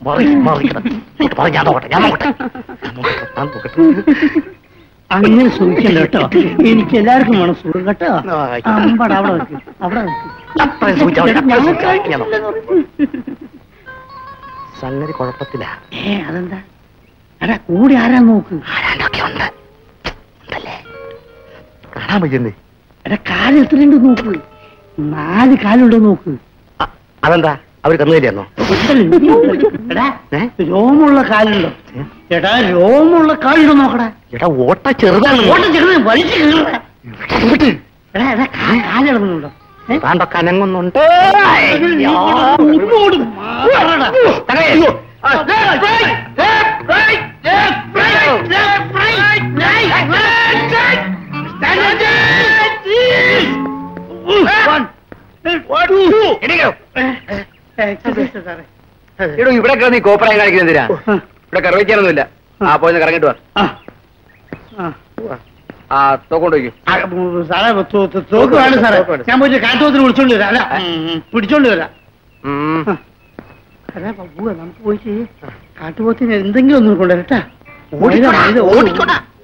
അങ്ങനെ സൂക്ഷിക്കണ്ട കേട്ടോ. എനിക്ക് എല്ലാവർക്കും വേണം സുഖം കേട്ടോ. അമ്പട അവിടെ വെക്ക്, അവിടെ വെക്ക്. സംഗതി കുഴപ്പത്തില്ല. അതെന്താ? എടാ കൂടി ആരാ നോക്ക്. ആരാണ്ടൊക്കെ ഉണ്ട് ഉണ്ടല്ലേ, കാണാൻ പറ്റുന്നേ. എടാ കാല് എത്രയുണ്ട് നോക്ക്. 4 കാലുണ്ടോ നോക്ക്. അതെന്താ അവര് കന്നുകലിയാന്നോ? എടാ രോമുള്ള കാലുണ്ടോ? എടാ രോമുള്ള കാലുണ്ടോ നോക്കടാ. എടാ ഓട്ട ചെറുതാണ്. ഓട്ട ചെറുതാണ്, വലിച്ചു കീറ. എടാ എടാ കാലിറങ്ങുന്നുണ്ടോ? താണ്ടൊക്കെ അനങ്ങുന്നുണ്ട്. ഇവിടെ നീ കോപ്പറായി കാണിക്കുന്നെന്തിനാ? ഇവിടെ കറവിക്കാനൊന്നുമില്ല. ആ പോയി കറങ്ങിട്ട് വാ. ആ തോക്കൊണ്ട് വയ്ക്കും. സാറേ തോക്ക് വേണ്ട സാറേ. ഞാൻ പോയിട്ട് കാട്ടുപോത്തിന് വിളിച്ചോണ്ട് വരാം. അല്ല പിടിച്ചോണ്ട് വരാം. അതെ നമുക്ക് പോയിട്ട് കാട്ടുപോത്തിന് എന്തെങ്കിലും ഒന്നും കൊണ്ടുവരട്ടാ.